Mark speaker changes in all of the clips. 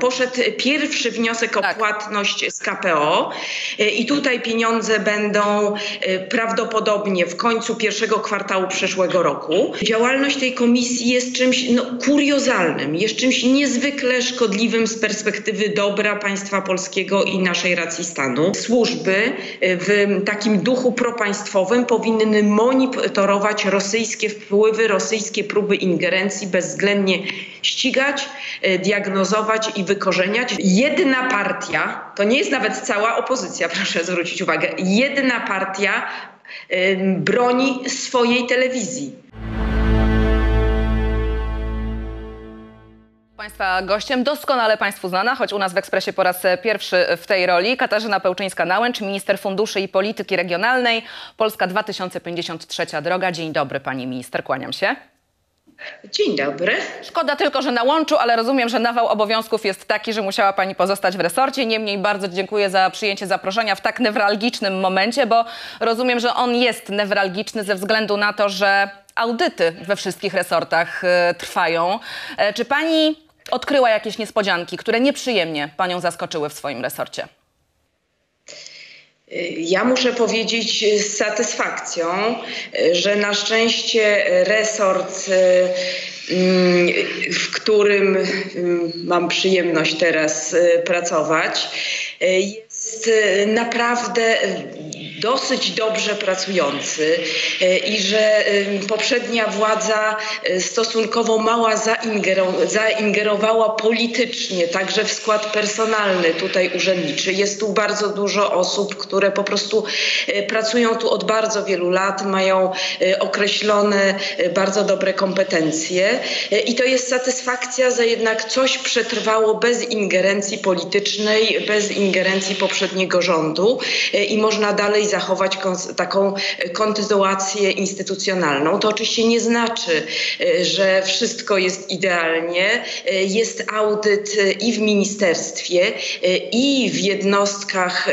Speaker 1: poszedł pierwszy wniosek o płatność z KPO i tutaj pieniądze będą prawdopodobnie w końcu pierwszego kwartału przyszłego roku. Działalność tej komisji jest czymś kuriozalnym, jest czymś niezwykle szkodliwym z perspektywy dobra państwa polskiego i naszej racji stanu. Służby w takim duchu propaństwowym powinny monitorować rosyjskie wpływy, rosyjskie próby ingerencji, bezwzględnie ścigać, diagnozować i wykorzeniać. Jedna partia, to nie jest nawet cała opozycja, proszę zwrócić uwagę, jedna partia broni swojej telewizji.
Speaker 2: Państwa gościem, doskonale Państwu znana, choć u nas w Ekspresie po raz pierwszy w tej roli, Katarzyna Pełczyńska-Nałęcz, minister funduszy i polityki regionalnej, Polska 2053 droga. Dzień dobry pani minister, kłaniam się.
Speaker 1: Dzień dobry.
Speaker 2: Szkoda tylko, że na łączu, ale rozumiem, że nawał obowiązków jest taki, że musiała pani pozostać w resorcie. Niemniej bardzo dziękuję za przyjęcie zaproszenia w tak newralgicznym momencie, bo rozumiem, że on jest newralgiczny ze względu na to, że audyty we wszystkich resortach trwają. Czy pani odkryła jakieś niespodzianki, które nieprzyjemnie panią zaskoczyły w swoim resorcie?
Speaker 1: Ja muszę powiedzieć z satysfakcją, że na szczęście resort, w którym mam przyjemność teraz pracować, jest naprawdę dosyć dobrze pracujący i że poprzednia władza stosunkowo mało zaingerowała politycznie, także w skład personalny tutaj urzędniczy. Jest tu bardzo dużo osób, które po prostu pracują tu od bardzo wielu lat, mają określone bardzo dobre kompetencje i to jest satysfakcja, że jednak coś przetrwało bez ingerencji politycznej, bez ingerencji poprzedniego rządu i można dalej zachować taką kontynuację instytucjonalną. To oczywiście nie znaczy, że wszystko jest idealnie. Jest audyt i w ministerstwie, i w jednostkach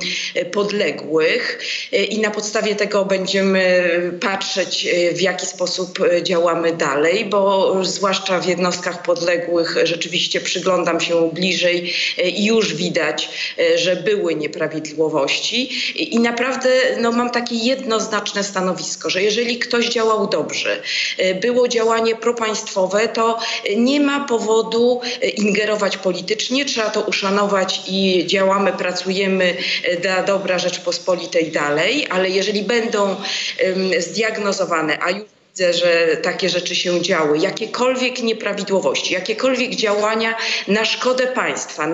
Speaker 1: podległych i na podstawie tego będziemy patrzeć, w jaki sposób działamy dalej, bo zwłaszcza w jednostkach podległych rzeczywiście przyglądam się bliżej i już widać, że były nieprawidłowości i naprawdę mam takie jednoznaczne stanowisko, że jeżeli ktoś działał dobrze, było działanie propaństwowe, to nie ma powodu ingerować politycznie, trzeba to uszanować i działamy, pracujemy dla dobra Rzeczpospolitej dalej, ale jeżeli będą zdiagnozowane, a już widzę, że takie rzeczy się działy, jakiekolwiek nieprawidłowości, jakiekolwiek działania na szkodę państwa,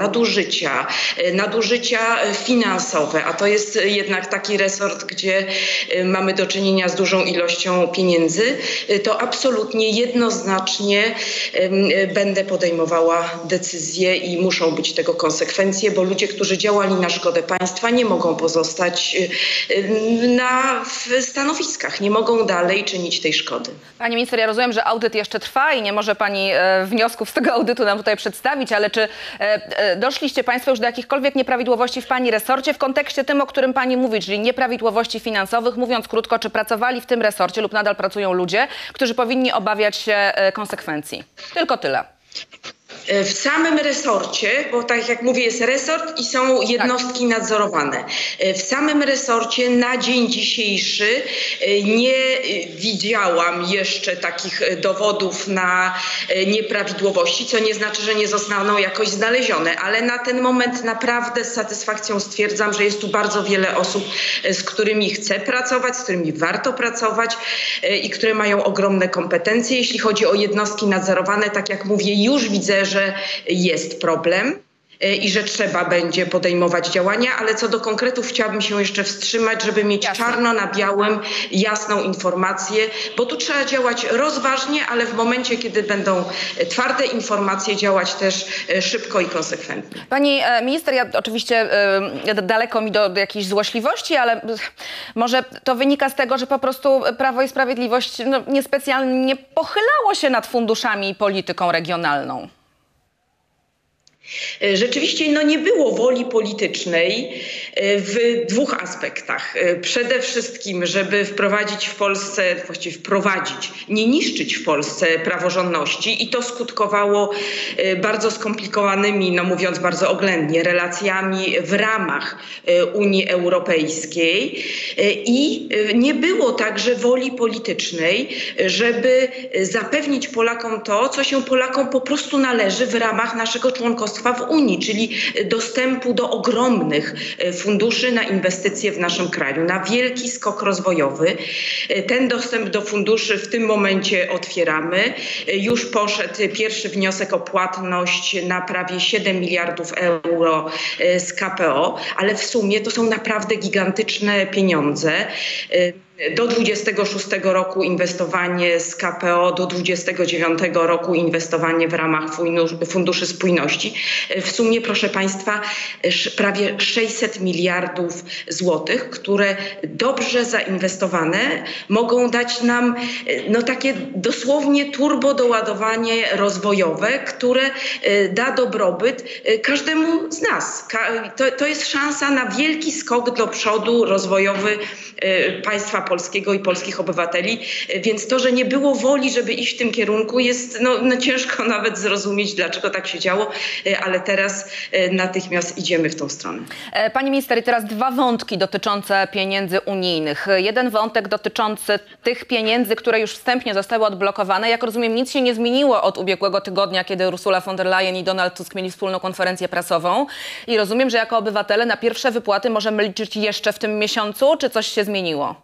Speaker 1: nadużycia finansowe, a to jest jednak taki resort, gdzie mamy do czynienia z dużą ilością pieniędzy, to absolutnie jednoznacznie będę podejmowała decyzje i muszą być tego konsekwencje, bo ludzie, którzy działali na szkodę państwa, nie mogą pozostać na stanowiskach, nie mogą dalej czynić tej szkody.
Speaker 2: Pani minister, ja rozumiem, że audyt jeszcze trwa i nie może pani wniosków z tego audytu nam tutaj przedstawić, ale czy doszliście państwo już do jakichkolwiek nieprawidłowości w pani resorcie w kontekście tym, o którym pani mówi, czyli nieprawidłowości finansowych? Mówiąc krótko, czy pracowali w tym resorcie lub nadal pracują ludzie, którzy powinni obawiać się konsekwencji? Tylko tyle.
Speaker 1: W samym resorcie, bo tak jak mówię, jest resort i są jednostki nadzorowane. W samym resorcie na dzień dzisiejszy nie widziałam jeszcze takich dowodów na nieprawidłowości, co nie znaczy, że nie zostaną jakoś znalezione, ale na ten moment naprawdę z satysfakcją stwierdzam, że jest tu bardzo wiele osób, z którymi chcę pracować, z którymi warto pracować i które mają ogromne kompetencje. Jeśli chodzi o jednostki nadzorowane, tak jak mówię, już widzę, że jest problem i że trzeba będzie podejmować działania, ale co do konkretów chciałabym się jeszcze wstrzymać, żeby mieć czarno na białym jasną informację, bo tu trzeba działać rozważnie, ale w momencie, kiedy będą twarde informacje, działać też szybko i konsekwentnie.
Speaker 2: Pani minister, ja oczywiście daleko mi do jakiejś złośliwości, ale może to wynika z tego, że po prostu Prawo i Sprawiedliwość niespecjalnie pochylało się nad funduszami i polityką regionalną.
Speaker 1: Rzeczywiście nie było woli politycznej w dwóch aspektach. Przede wszystkim, żeby wprowadzić w Polsce, właściwie nie niszczyć w Polsce praworządności i to skutkowało bardzo skomplikowanymi, mówiąc bardzo oględnie, relacjami w ramach Unii Europejskiej i nie było także woli politycznej, żeby zapewnić Polakom to, co się Polakom po prostu należy w ramach naszego członkostwa w Unii, czyli dostępu do ogromnych funduszy na inwestycje w naszym kraju, na wielki skok rozwojowy. Ten dostęp do funduszy w tym momencie otwieramy. Już poszedł pierwszy wniosek o płatność na prawie 7 miliardów euro z KPO, ale w sumie to są naprawdę gigantyczne pieniądze. Do 26 roku inwestowanie z KPO, do 29 roku inwestowanie w ramach Funduszy Spójności. W sumie, proszę Państwa, prawie 600 miliardów złotych, które dobrze zainwestowane mogą dać nam takie dosłownie turbo doładowanie rozwojowe, które da dobrobyt każdemu z nas. To jest szansa na wielki skok do przodu rozwojowy państwa polskiego i polskich obywateli, więc to, że nie było woli, żeby iść w tym kierunku, jest ciężko nawet zrozumieć, dlaczego tak się działo, ale teraz natychmiast idziemy w tą stronę.
Speaker 2: Pani minister, i teraz dwa wątki dotyczące pieniędzy unijnych. Jeden wątek dotyczący tych pieniędzy, które już wstępnie zostały odblokowane. Jak rozumiem, nic się nie zmieniło od ubiegłego tygodnia, kiedy Ursula von der Leyen i Donald Tusk mieli wspólną konferencję prasową. I rozumiem, że jako obywatele na pierwsze wypłaty możemy liczyć jeszcze w tym miesiącu, czy coś się zmieniło?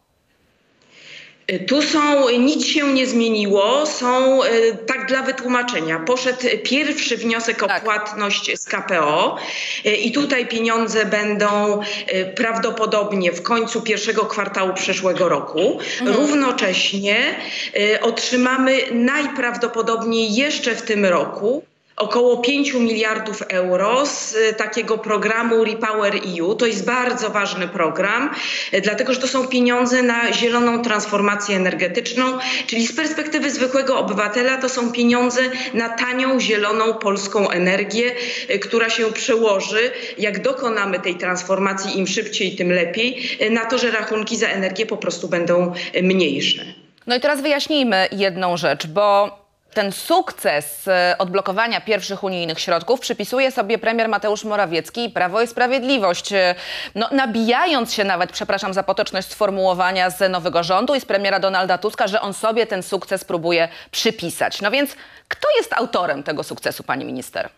Speaker 1: Nic się nie zmieniło, tak dla wytłumaczenia, poszedł pierwszy wniosek o płatność z KPO i tutaj pieniądze będą prawdopodobnie w końcu pierwszego kwartału przyszłego roku. Równocześnie otrzymamy najprawdopodobniej jeszcze w tym roku około 5 miliardów euro z takiego programu REPowerEU. To jest bardzo ważny program, dlatego że to są pieniądze na zieloną transformację energetyczną, czyli z perspektywy zwykłego obywatela to są pieniądze na tanią, zieloną, polską energię, która się przełoży, jak dokonamy tej transformacji, im szybciej, tym lepiej, na to, że rachunki za energię po prostu będą mniejsze.
Speaker 2: No i teraz wyjaśnijmy jedną rzecz, bo ten sukces odblokowania pierwszych unijnych środków przypisuje sobie premier Mateusz Morawiecki i Prawo i Sprawiedliwość, nabijając się nawet, przepraszam za potoczność sformułowania, z nowego rządu i z premiera Donalda Tuska, że on sobie ten sukces próbuje przypisać. No więc kto jest autorem tego sukcesu, pani minister?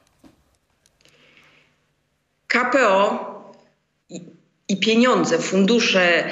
Speaker 1: KPO i pieniądze, fundusze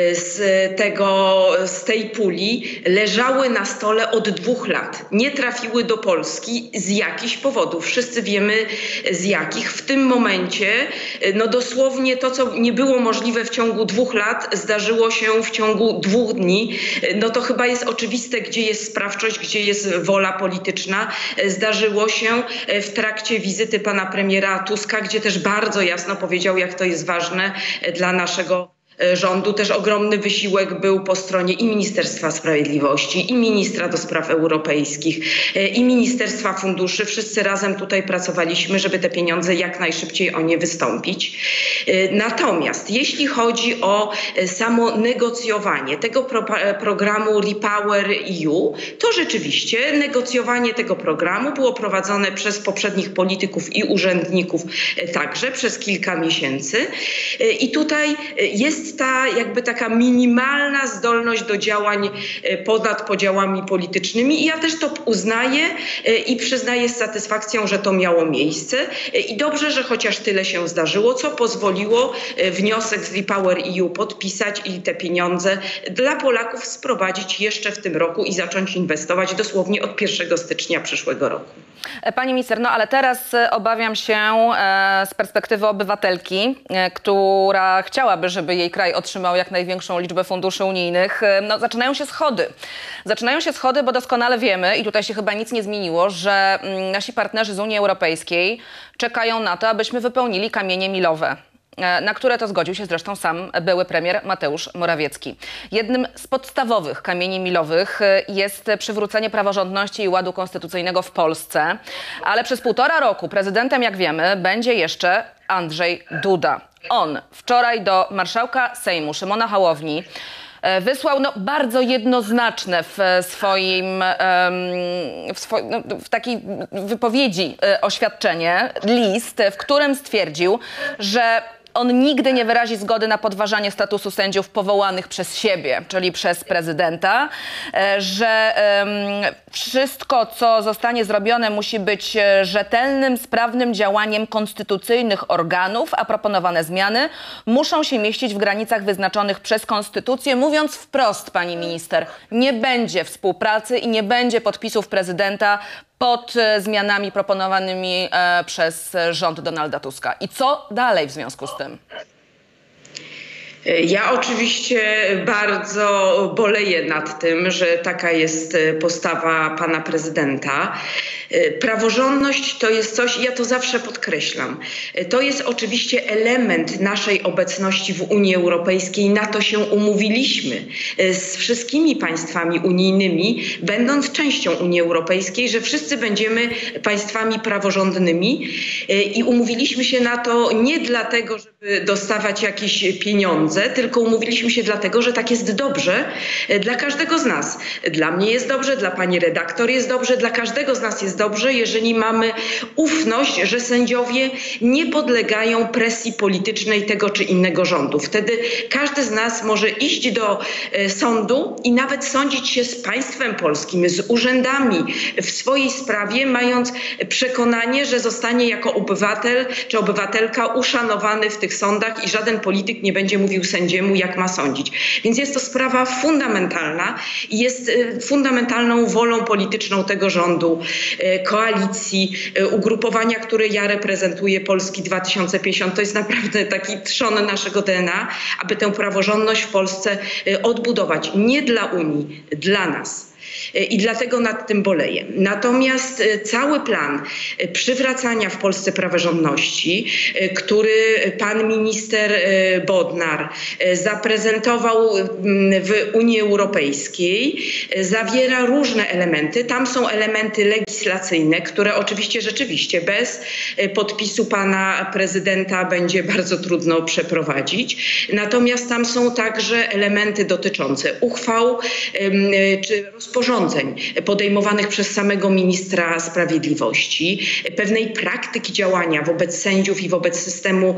Speaker 1: z tej puli leżały na stole od 2 lat. Nie trafiły do Polski z jakichś powodów. Wszyscy wiemy z jakich. W tym momencie dosłownie to, co nie było możliwe w ciągu 2 lat, zdarzyło się w ciągu 2 dni. To chyba jest oczywiste, gdzie jest sprawczość, gdzie jest wola polityczna. Zdarzyło się w trakcie wizyty pana premiera Tuska, gdzie też bardzo jasno powiedział, jak to jest ważne dla naszego rządu. Też ogromny wysiłek był po stronie i Ministerstwa Sprawiedliwości, i ministra do spraw europejskich, i Ministerstwa Funduszy. Wszyscy razem tutaj pracowaliśmy, żeby te pieniądze jak najszybciej o nie wystąpić. Natomiast jeśli chodzi o samo negocjowanie tego programu REPowerEU, to rzeczywiście negocjowanie tego programu było prowadzone przez poprzednich polityków i urzędników także przez kilka miesięcy. I tutaj jest taka minimalna zdolność do działań ponad podziałami politycznymi i ja też to uznaję i przyznaję z satysfakcją, że to miało miejsce i dobrze, że chociaż tyle się zdarzyło, co pozwoliło wniosek z REPowerEU podpisać i te pieniądze dla Polaków sprowadzić jeszcze w tym roku i zacząć inwestować dosłownie od 1 stycznia przyszłego roku.
Speaker 2: Pani minister, ale teraz obawiam się z perspektywy obywatelki, która chciałaby, żeby jej kraj otrzymał jak największą liczbę funduszy unijnych. Zaczynają się schody. Zaczynają się schody, bo doskonale wiemy, i tutaj się chyba nic nie zmieniło, że nasi partnerzy z Unii Europejskiej czekają na to, abyśmy wypełnili kamienie milowe. na które to zgodził się zresztą sam były premier Mateusz Morawiecki. Jednym z podstawowych kamieni milowych jest przywrócenie praworządności i ładu konstytucyjnego w Polsce, ale przez 1,5 roku prezydentem, jak wiemy, będzie jeszcze Andrzej Duda. On wczoraj do marszałka Sejmu Szymona Hołowni wysłał bardzo jednoznaczne w takiej wypowiedzi oświadczenie, list, w którym stwierdził, że on nigdy nie wyrazi zgody na podważanie statusu sędziów powołanych przez siebie, czyli przez prezydenta, że wszystko, co zostanie zrobione, musi być rzetelnym, sprawnym działaniem konstytucyjnych organów, a proponowane zmiany muszą się mieścić w granicach wyznaczonych przez konstytucję. Mówiąc wprost, pani minister, nie będzie współpracy i nie będzie podpisów prezydenta pod zmianami proponowanymi przez rząd Donalda Tuska. I co dalej w związku z tym?
Speaker 1: Ja oczywiście bardzo boleję nad tym, że taka jest postawa pana prezydenta. Praworządność to jest coś, ja to zawsze podkreślam, to jest oczywiście element naszej obecności w Unii Europejskiej. Na to się umówiliśmy z wszystkimi państwami unijnymi, będąc częścią Unii Europejskiej, że wszyscy będziemy państwami praworządnymi i umówiliśmy się na to nie dlatego, żeby dostawać jakieś pieniądze, tylko umówiliśmy się dlatego, że tak jest dobrze dla każdego z nas. Dla mnie jest dobrze, dla pani redaktor jest dobrze, dla każdego z nas jest dobrze, jeżeli mamy ufność, że sędziowie nie podlegają presji politycznej tego czy innego rządu. Wtedy każdy z nas może iść do sądu i nawet sądzić się z państwem polskim, z urzędami w swojej sprawie, mając przekonanie, że zostanie jako obywatel czy obywatelka uszanowany w tych sądach i żaden polityk nie będzie mówił sędziemu, jak ma sądzić. Więc jest to sprawa fundamentalna i jest fundamentalną wolą polityczną tego rządu, koalicji, ugrupowania, które ja reprezentuję, Polski 2050. To jest naprawdę taki trzon naszego DNA, aby tę praworządność w Polsce odbudować. Nie dla Unii, dla nas. I dlatego nad tym boleję. Natomiast cały plan przywracania w Polsce praworządności, który pan minister Bodnar zaprezentował w Unii Europejskiej, zawiera różne elementy. Tam są elementy legislacyjne, które oczywiście rzeczywiście bez podpisu pana prezydenta będzie bardzo trudno przeprowadzić. Natomiast tam są także elementy dotyczące uchwał czy rozporządzeń podejmowanych przez samego ministra sprawiedliwości, pewnej praktyki działania wobec sędziów i wobec systemu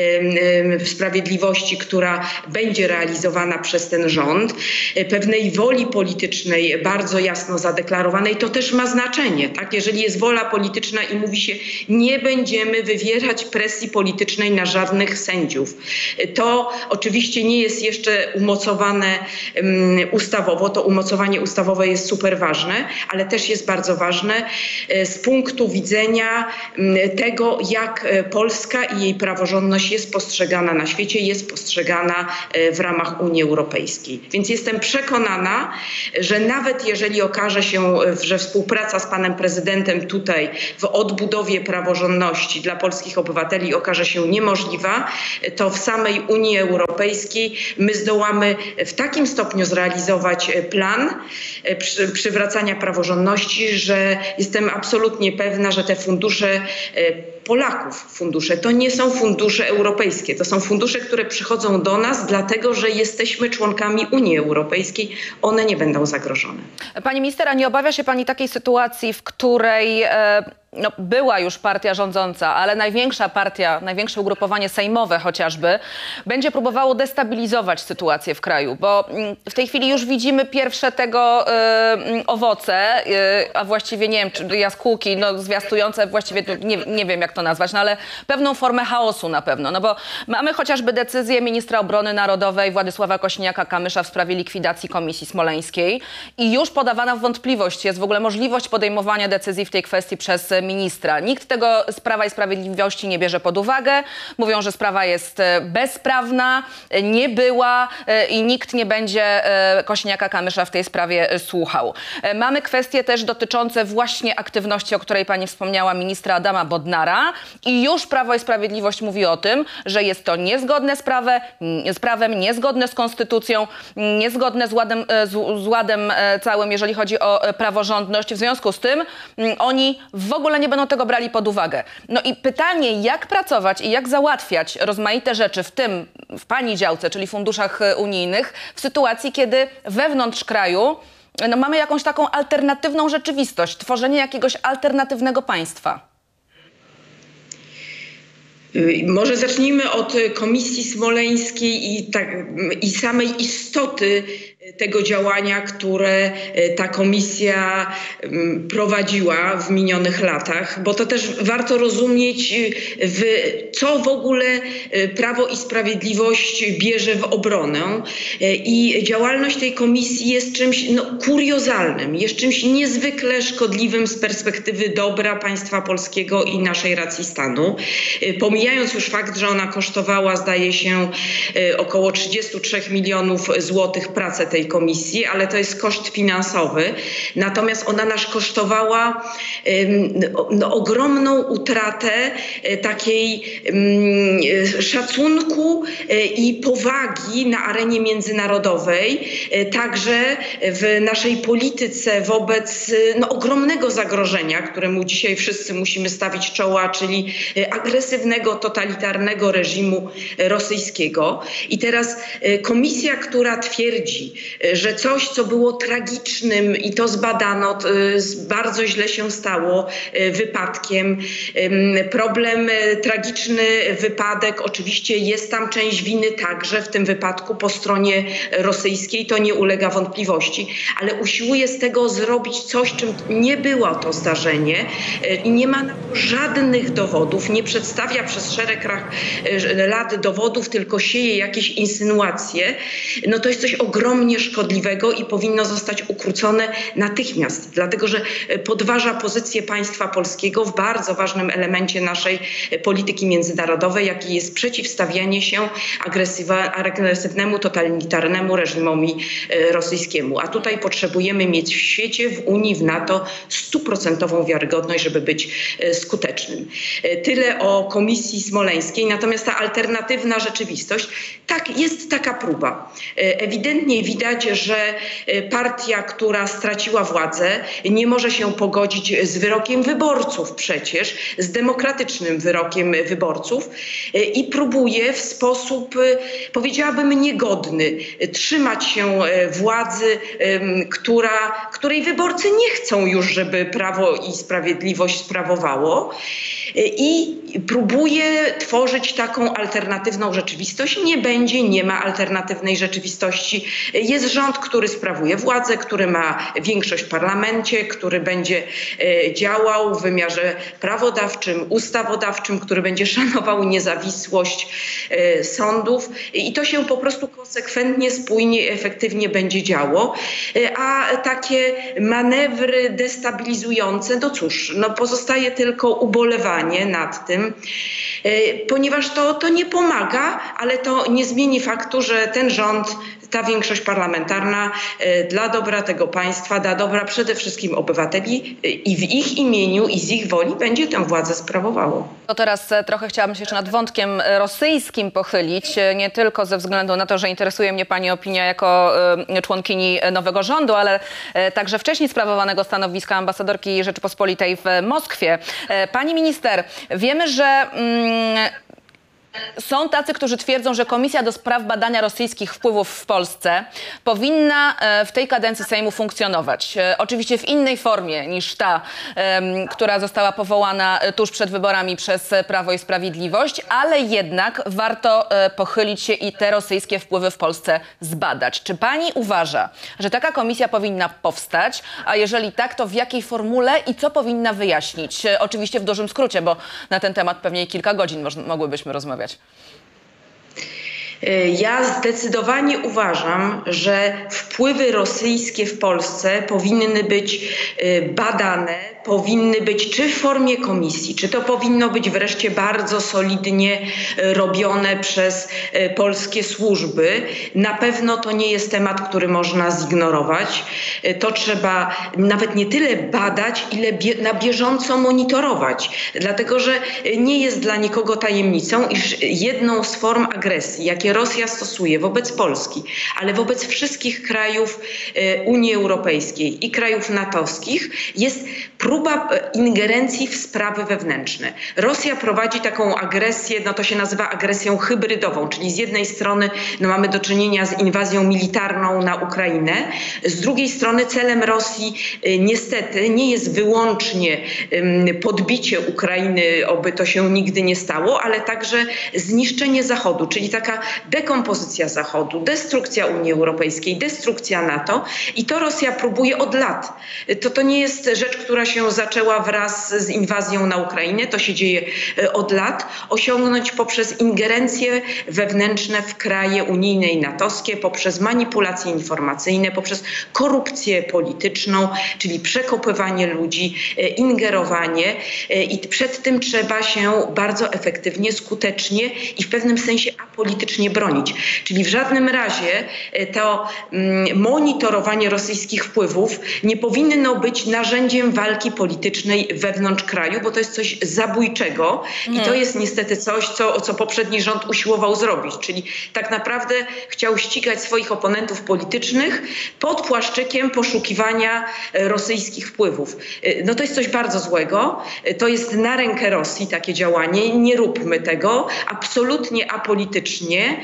Speaker 1: sprawiedliwości, która będzie realizowana przez ten rząd, pewnej woli politycznej bardzo jasno zadeklarowanej. To też ma znaczenie, tak? Jeżeli jest wola polityczna i mówi się, nie będziemy wywierać presji politycznej na żadnych sędziów. To oczywiście nie jest jeszcze umocowane ustawowo. To umocowanie ustawowe jest super ważne, ale też jest bardzo ważne z punktu widzenia tego, jak Polska i jej praworządność jest postrzegana na świecie, jest postrzegana w ramach Unii Europejskiej. Więc jestem przekonana, że nawet jeżeli okaże się, że współpraca z panem prezydentem tutaj w odbudowie praworządności dla polskich obywateli okaże się niemożliwa, to w samej Unii Europejskiej my zdołamy w takim stopniu zrealizować plan przywracania praworządności, że jestem absolutnie pewna, że te fundusze Polaków, to nie są fundusze europejskie. To są fundusze, które przychodzą do nas dlatego, że jesteśmy członkami Unii Europejskiej. One nie będą zagrożone.
Speaker 2: Pani minister, a nie obawia się pani takiej sytuacji, w której była już partia rządząca, ale największa partia, największe ugrupowanie sejmowe chociażby, będzie próbowało destabilizować sytuację w kraju, bo w tej chwili już widzimy pierwsze tego owoce, a właściwie nie wiem, czy jaskółki zwiastujące, właściwie nie wiem jak to nazwać, ale pewną formę chaosu na pewno, bo mamy chociażby decyzję ministra obrony narodowej Władysława Kosiniaka-Kamysza w sprawie likwidacji Komisji Smoleńskiej i już podawana w wątpliwość jest w ogóle możliwość podejmowania decyzji w tej kwestii przez ministra. Nikt tego z Prawa i Sprawiedliwości nie bierze pod uwagę. Mówią, że sprawa jest bezprawna, nie była i nikt nie będzie Kosiniaka-Kamysza w tej sprawie słuchał. Mamy kwestie też dotyczące właśnie aktywności, o której pani wspomniała, ministra Adama Bodnara i już Prawo i Sprawiedliwość mówi o tym, że jest to niezgodne z prawem, niezgodne z konstytucją, niezgodne z ładem całym, jeżeli chodzi o praworządność. W związku z tym oni w ogóle nie będą tego brali pod uwagę. No i pytanie, jak pracować i jak załatwiać rozmaite rzeczy, w tym w pani działce, czyli funduszach unijnych, w sytuacji, kiedy wewnątrz kraju mamy jakąś taką alternatywną rzeczywistość, tworzenie jakiegoś alternatywnego państwa.
Speaker 1: Może zacznijmy od Komisji Smoleńskiej i samej istoty tego działania, które ta komisja prowadziła w minionych latach, bo to też warto rozumieć, co w ogóle Prawo i Sprawiedliwość bierze w obronę. I działalność tej komisji jest czymś kuriozalnym, jest czymś niezwykle szkodliwym z perspektywy dobra państwa polskiego i naszej racji stanu. Pomijając już fakt, że ona kosztowała, zdaje się, około 33 milionów złotych pracę tej komisji, ale to jest koszt finansowy. Natomiast ona nas kosztowała ogromną utratę takiej szacunku i powagi na arenie międzynarodowej, także w naszej polityce wobec ogromnego zagrożenia, któremu dzisiaj wszyscy musimy stawić czoła, czyli agresywnego, totalitarnego reżimu rosyjskiego. I teraz komisja, która twierdzi, że coś, co było tragicznym i to zbadano, bardzo źle się stało, wypadkiem. Tragiczny wypadek, oczywiście jest tam część winy także w tym wypadku po stronie rosyjskiej, to nie ulega wątpliwości, ale usiłuje z tego zrobić coś, czym nie było to zdarzenie i nie ma na to żadnych dowodów, nie przedstawia przez szereg lat dowodów, tylko sieje jakieś insynuacje. To jest coś ogromnie szkodliwego i powinno zostać ukrócone natychmiast, dlatego że podważa pozycję państwa polskiego w bardzo ważnym elemencie naszej polityki międzynarodowej, jaki jest przeciwstawianie się agresywnemu, totalitarnemu reżimowi rosyjskiemu. A tutaj potrzebujemy mieć w świecie, w Unii, w NATO 100% wiarygodność, żeby być skutecznym. Tyle o Komisji Smoleńskiej. Natomiast ta alternatywna rzeczywistość, tak, jest taka próba. Ewidentnie widać, że partia, która straciła władzę, nie może się pogodzić z wyrokiem wyborców przecież, z demokratycznym wyrokiem wyborców i próbuje w sposób, powiedziałabym, niegodny trzymać się władzy, której wyborcy nie chcą już, żeby Prawo i Sprawiedliwość sprawowało, i próbuje tworzyć taką alternatywną rzeczywistość. Nie ma alternatywnej rzeczywistości. Jest rząd, który sprawuje władzę, który ma większość w parlamencie, który będzie działał w wymiarze prawodawczym, ustawodawczym, który będzie szanował niezawisłość sądów i to się po prostu konsekwentnie, spójnie i efektywnie będzie działo. A takie manewry destabilizujące, cóż, pozostaje tylko ubolewanie nad tym, ponieważ to nie pomaga, ale to nie zmieni faktu, że ten rząd, ta większość parlamentarna dla dobra tego państwa, dla dobra przede wszystkim obywateli i w ich imieniu i z ich woli będzie tę władzę sprawowało.
Speaker 2: To teraz trochę chciałabym się jeszcze nad wątkiem rosyjskim pochylić, nie tylko ze względu na to, że interesuje mnie pani opinia jako członkini nowego rządu, ale także wcześniej sprawowanego stanowiska ambasadorki Rzeczypospolitej w Moskwie. Pani minister, wiemy, że są tacy, którzy twierdzą, że Komisja do spraw badania rosyjskich wpływów w Polsce powinna w tej kadencji Sejmu funkcjonować. Oczywiście w innej formie niż ta, która została powołana tuż przed wyborami przez Prawo i Sprawiedliwość, ale jednak warto pochylić się i te rosyjskie wpływy w Polsce zbadać. Czy pani uważa, że taka komisja powinna powstać? A jeżeli tak, to w jakiej formule i co powinna wyjaśnić? Oczywiście w dużym skrócie, bo na ten temat pewnie kilka godzin mogłybyśmy rozmawiać.
Speaker 1: Ja zdecydowanie uważam, że wpływy rosyjskie w Polsce powinny być badane, powinny być czy w formie komisji, czy to powinno być wreszcie bardzo solidnie robione przez polskie służby. Na pewno to nie jest temat, który można zignorować. To trzeba nawet nie tyle badać, ile na bieżąco monitorować. Dlatego, że nie jest dla nikogo tajemnicą, iż jedną z form agresji, jakie Rosja stosuje wobec Polski, ale wobec wszystkich krajów Unii Europejskiej i krajów natowskich, jest próba ingerencji w sprawy wewnętrzne. Rosja prowadzi taką agresję, no to się nazywa agresją hybrydową, czyli z jednej strony mamy do czynienia z inwazją militarną na Ukrainę, z drugiej strony celem Rosji niestety nie jest wyłącznie podbicie Ukrainy, oby to się nigdy nie stało, ale także zniszczenie Zachodu, czyli taka dekompozycja Zachodu, destrukcja Unii Europejskiej, destrukcja NATO i to Rosja próbuje od lat. To nie jest rzecz, która się zaczęła wraz z inwazją na Ukrainę, to się dzieje od lat, osiągnąć poprzez ingerencje wewnętrzne w kraje unijne i natowskie, poprzez manipulacje informacyjne, poprzez korupcję polityczną, czyli przekopywanie ludzi, ingerowanie i przed tym trzeba się bardzo efektywnie, skutecznie i w pewnym sensie apolitycznie bronić. Czyli w żadnym razie to monitorowanie rosyjskich wpływów nie powinno być narzędziem walki politycznej wewnątrz kraju, bo to jest coś zabójczego i to jest niestety coś, co poprzedni rząd usiłował zrobić. Czyli tak naprawdę chciał ścigać swoich oponentów politycznych pod płaszczykiem poszukiwania rosyjskich wpływów. No to jest coś bardzo złego. To jest na rękę Rosji takie działanie. Nie róbmy tego. Absolutnie apolitycznie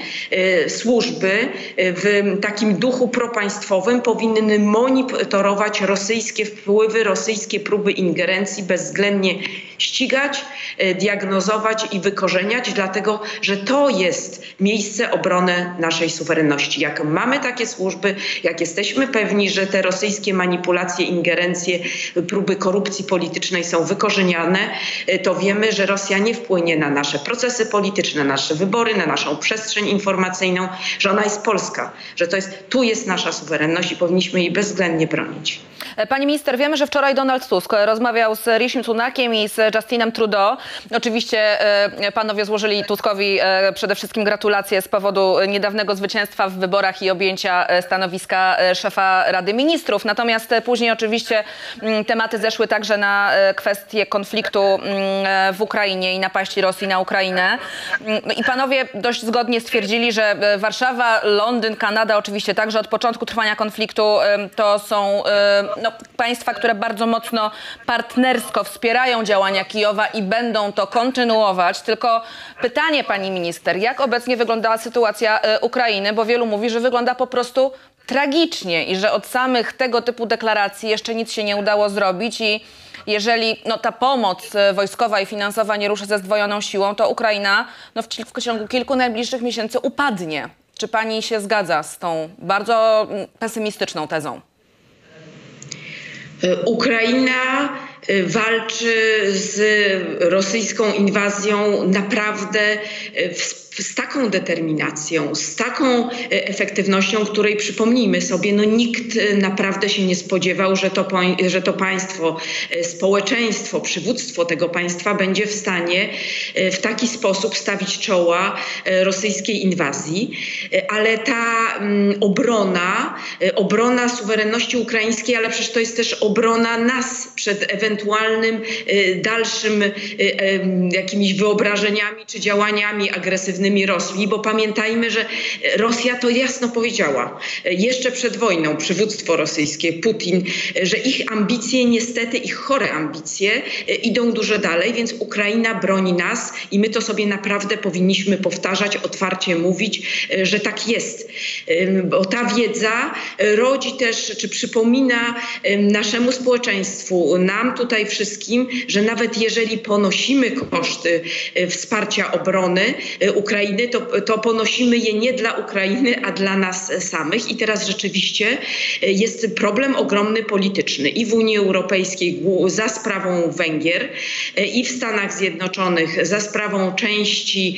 Speaker 1: służby w takim duchu propaństwowym powinny monitorować rosyjskie wpływy, rosyjskie próby ingerencji, bezwzględnie ścigać, diagnozować i wykorzeniać, dlatego że to jest miejsce obrony naszej suwerenności. Jak mamy takie służby, jak jesteśmy pewni, że te rosyjskie manipulacje, ingerencje, próby korupcji politycznej są wykorzeniane, to wiemy, że Rosja nie wpłynie na nasze procesy polityczne, na nasze wybory, na naszą przestrzeń informacyjną, że ona jest polska, że tu jest nasza suwerenność i powinniśmy jej bezwzględnie bronić.
Speaker 2: Pani minister, wiemy, że wczoraj Donald Tusk rozmawiał z Rishim Sunakiem i z Justinem Trudeau. Oczywiście panowie złożyli Tuskowi przede wszystkim gratulacje z powodu niedawnego zwycięstwa w wyborach i objęcia stanowiska szefa Rady Ministrów. Natomiast później oczywiście tematy zeszły także na kwestię konfliktu w Ukrainie i napaści Rosji na Ukrainę. I panowie dość zgodnie stwierdzili, że Warszawa, Londyn, Kanada oczywiście także od początku trwania konfliktu to są państwa, które bardzo mocno partnersko wspierają działania Kijowa i będą to kontynuować. Tylko pytanie, pani minister, jak obecnie wyglądała sytuacja Ukrainy, bo wielu mówi, że wygląda po prostu tragicznie i że od samych tego typu deklaracji jeszcze nic się nie udało zrobić i jeżeli ta pomoc wojskowa i finansowa nie ruszy ze zdwojoną siłą, to Ukraina w ciągu kilku najbliższych miesięcy upadnie. Czy pani się zgadza z tą bardzo pesymistyczną tezą?
Speaker 1: Ukraina walczy z rosyjską inwazją naprawdę z taką determinacją, z taką efektywnością, której przypomnijmy sobie, nikt naprawdę się nie spodziewał, że to państwo, społeczeństwo, przywództwo tego państwa będzie w stanie w taki sposób stawić czoła rosyjskiej inwazji. Ale ta obrona suwerenności ukraińskiej, ale przecież to jest też obrona nas przed ewentualnym dalszym jakimiś wyobrażeniami czy działaniami agresywnymi Rosji, bo pamiętajmy, że Rosja to jasno powiedziała jeszcze przed wojną, przywództwo rosyjskie, Putin, że ich ambicje, niestety ich chore ambicje idą dużo dalej, więc Ukraina broni nas i my to sobie naprawdę powinniśmy powtarzać, otwarcie mówić, że tak jest. Bo ta wiedza rodzi też, czy przypomina naszemu społeczeństwu, nam tutaj wszystkim, że nawet jeżeli ponosimy koszty wsparcia obrony Ukrainy, to ponosimy je nie dla Ukrainy, a dla nas samych. I teraz rzeczywiście jest problem ogromny polityczny i w Unii Europejskiej za sprawą Węgier, i w Stanach Zjednoczonych za sprawą części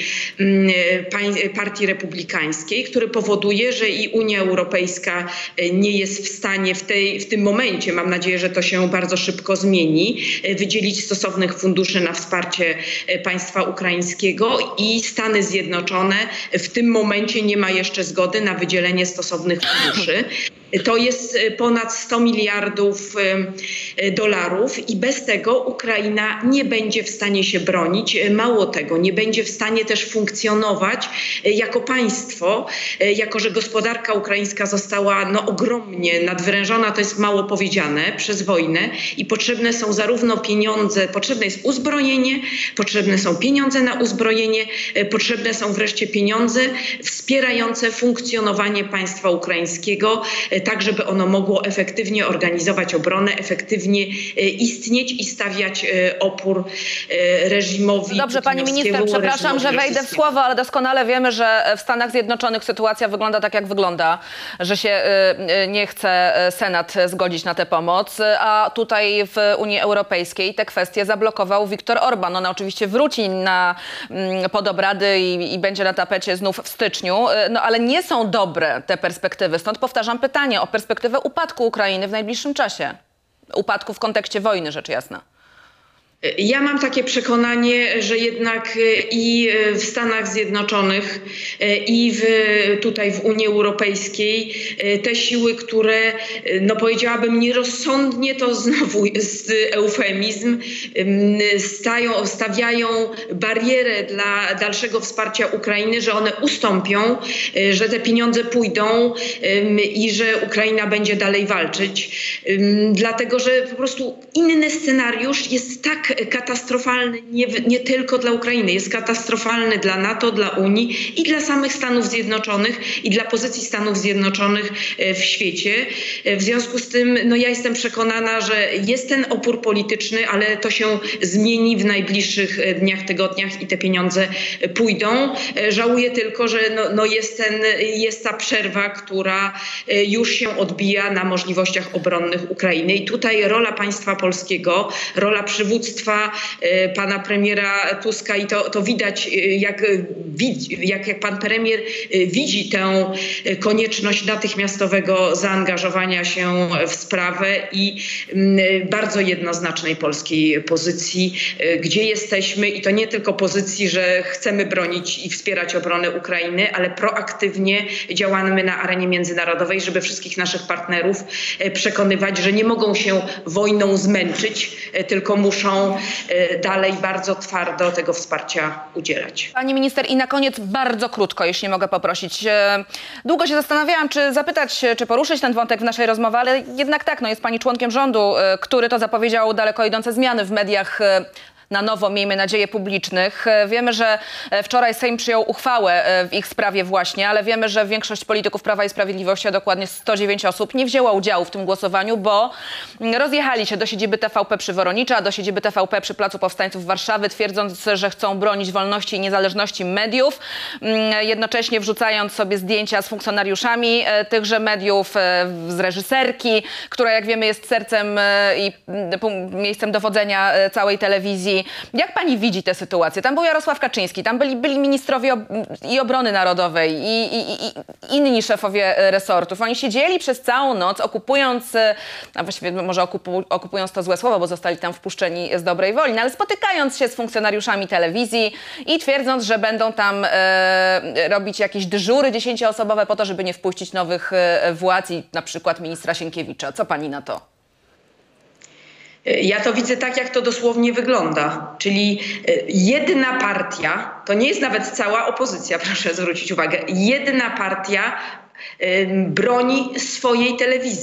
Speaker 1: Partii Republikańskiej, który powoduje, że i Unia Europejska nie jest w stanie w tym momencie, mam nadzieję, że to się bardzo szybko zmieni, wydzielić stosownych funduszy na wsparcie państwa ukraińskiego, i Stany Zjednoczone w tym momencie nie ma jeszcze zgody na wydzielenie stosownych funduszy. To jest ponad 100 miliardów dolarów i bez tego Ukraina nie będzie w stanie się bronić. Mało tego, nie będzie w stanie też funkcjonować jako państwo, jako że gospodarka ukraińska została ogromnie nadwyrężona, to jest mało powiedziane, przez wojnę, i potrzebne są zarówno pieniądze, potrzebne jest uzbrojenie, potrzebne są pieniądze na uzbrojenie, potrzebne są wreszcie pieniądze wspierające funkcjonowanie państwa ukraińskiego, tak żeby ono mogło efektywnie organizować obronę, efektywnie istnieć i stawiać opór reżimowi.
Speaker 2: Dobrze, pani minister, przepraszam, że wejdę w słowo, ale doskonale wiemy, że w Stanach Zjednoczonych sytuacja wygląda tak, jak wygląda, że się nie chce Senat zgodzić na tę pomoc, a tutaj w Unii Europejskiej te kwestie zablokował Viktor Orban. On oczywiście wróci pod obrady i będzie na tapecie znów w styczniu, ale nie są dobre te perspektywy. Stąd powtarzam pytanie o perspektywę upadku Ukrainy w najbliższym czasie. Upadku w kontekście wojny, rzecz jasna.
Speaker 1: Ja mam takie przekonanie, że jednak i w Stanach Zjednoczonych, i tutaj w Unii Europejskiej te siły, które, powiedziałabym nierozsądnie, to znowu jest eufemizm, stawiają barierę dla dalszego wsparcia Ukrainy, że one ustąpią, że te pieniądze pójdą i że Ukraina będzie dalej walczyć. Dlatego, że po prostu inny scenariusz jest tak katastrofalny nie tylko dla Ukrainy, jest katastrofalny dla NATO, dla Unii i dla samych Stanów Zjednoczonych i dla pozycji Stanów Zjednoczonych w świecie. W związku z tym ja jestem przekonana, że jest ten opór polityczny, ale to się zmieni w najbliższych dniach, tygodniach i te pieniądze pójdą. Żałuję tylko, że jest ta przerwa, która już się odbija na możliwościach obronnych Ukrainy. I tutaj rola państwa polskiego, rola przywództwa pana premiera Tuska, i to widać, jak pan premier widzi tę konieczność natychmiastowego zaangażowania się w sprawę i bardzo jednoznacznej polskiej pozycji, gdzie jesteśmy, i to nie tylko pozycji, że chcemy bronić i wspierać obronę Ukrainy, ale proaktywnie działamy na arenie międzynarodowej, żeby wszystkich naszych partnerów przekonywać, że nie mogą się wojną zmęczyć, tylko muszą dalej bardzo twardo tego wsparcia udzielać.
Speaker 2: Pani minister, i na koniec bardzo krótko, jeśli mogę poprosić. Długo się zastanawiałam, czy zapytać, czy poruszyć ten wątek w naszej rozmowie, ale jednak tak, jest pani członkiem rządu, który to zapowiedział daleko idące zmiany w mediach, na nowo, miejmy nadzieję, publicznych. Wiemy, że wczoraj Sejm przyjął uchwałę w ich sprawie właśnie, ale wiemy, że większość polityków Prawa i Sprawiedliwości, a dokładnie 109 osób, nie wzięła udziału w tym głosowaniu, bo rozjechali się do siedziby TVP przy Woronicza, do siedziby TVP przy Placu Powstańców Warszawy, twierdząc, że chcą bronić wolności i niezależności mediów, jednocześnie wrzucając sobie zdjęcia z funkcjonariuszami tychże mediów, z reżyserki, która, jak wiemy, jest sercem i miejscem dowodzenia całej telewizji. Jak pani widzi tę sytuację? Tam był Jarosław Kaczyński, tam byli ministrowie i obrony narodowej i inni szefowie resortów. Oni siedzieli przez całą noc, okupując, a właściwie może okupując to złe słowo, bo zostali tam wpuszczeni z dobrej woli, ale spotykając się z funkcjonariuszami telewizji i twierdząc, że będą tam robić jakieś dyżury 10-osobowe po to, żeby nie wpuścić nowych władz i na przykład ministra Sienkiewicza. Co pani na to?
Speaker 1: Ja to widzę tak, jak to dosłownie wygląda. Czyli jedna partia, to nie jest nawet cała opozycja, proszę zwrócić uwagę, jedna partia broni swojej telewizji.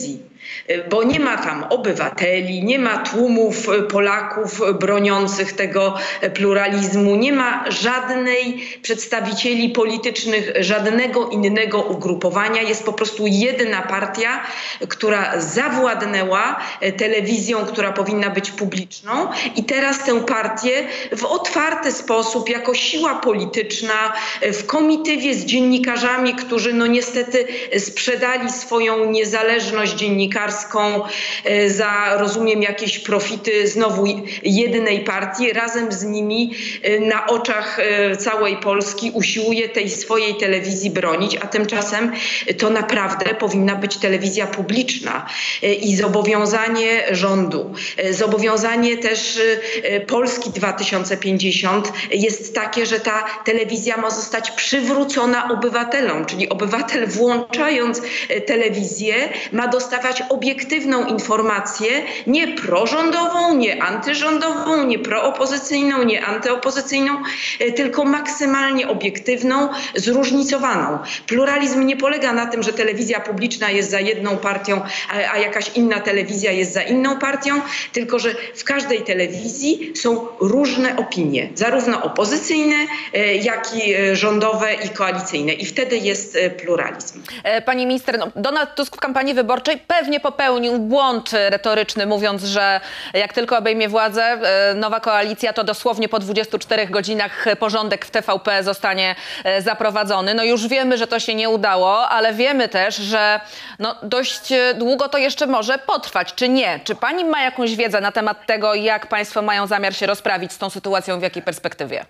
Speaker 1: bo nie ma tam obywateli, nie ma tłumów Polaków broniących tego pluralizmu, nie ma żadnej przedstawicieli politycznych, żadnego innego ugrupowania. Jest po prostu jedna partia, która zawładnęła telewizją, która powinna być publiczną i teraz tę partię w otwarty sposób, jako siła polityczna, w komitywie z dziennikarzami, którzy no niestety sprzedali swoją niezależność dziennikarską za, rozumiem, jakieś profity znowu jednej partii, razem z nimi na oczach całej Polski usiłuje tej swojej telewizji bronić, a tymczasem to naprawdę powinna być telewizja publiczna i zobowiązanie rządu, zobowiązanie też Polski 2050 jest takie, że ta telewizja ma zostać przywrócona obywatelom, czyli obywatel włączając telewizję ma dostawać obiektywną informację, nie prorządową, nie antyrządową, nie proopozycyjną, nie antyopozycyjną, tylko maksymalnie obiektywną, zróżnicowaną. Pluralizm nie polega na tym, że telewizja publiczna jest za jedną partią, a jakaś inna telewizja jest za inną partią, tylko że w każdej telewizji są różne opinie, zarówno opozycyjne, jak i rządowe i koalicyjne. I wtedy jest pluralizm.
Speaker 2: Pani minister, Donald Tusk w kampanii wyborczej pewnie popełnił błąd retoryczny, mówiąc, że jak tylko obejmie władzę, nowa koalicja, to dosłownie po 24 godzinach porządek w TVP zostanie zaprowadzony. No już wiemy, że to się nie udało, ale wiemy też, że dość długo to jeszcze może potrwać, czy nie? Czy pani ma jakąś wiedzę na temat tego, jak państwo mają zamiar się rozprawić z tą sytuacją, w jakiej perspektywie?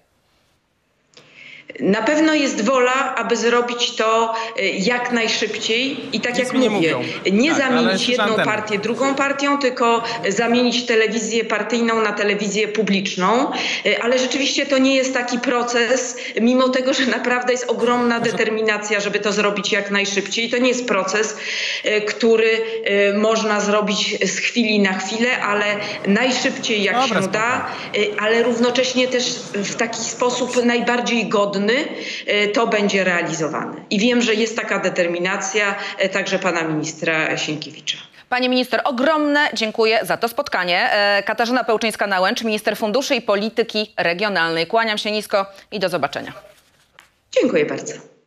Speaker 1: Na pewno jest wola, aby zrobić to jak najszybciej i tak jak mówię, nie zamienić jedną partię drugą partią, tylko zamienić telewizję partyjną na telewizję publiczną. Ale rzeczywiście to nie jest taki proces, mimo tego, że naprawdę jest ogromna determinacja, żeby to zrobić jak najszybciej. To nie jest proces, który można zrobić z chwili na chwilę, ale najszybciej jak się da, ale równocześnie też w taki sposób najbardziej godny to będzie realizowane. I wiem, że jest taka determinacja także pana ministra Sienkiewicza.
Speaker 2: Pani minister, ogromne dziękuję za to spotkanie. Katarzyna Pełczyńska-Nałęcz, minister funduszy i polityki regionalnej. Kłaniam się nisko i do zobaczenia.
Speaker 1: Dziękuję bardzo.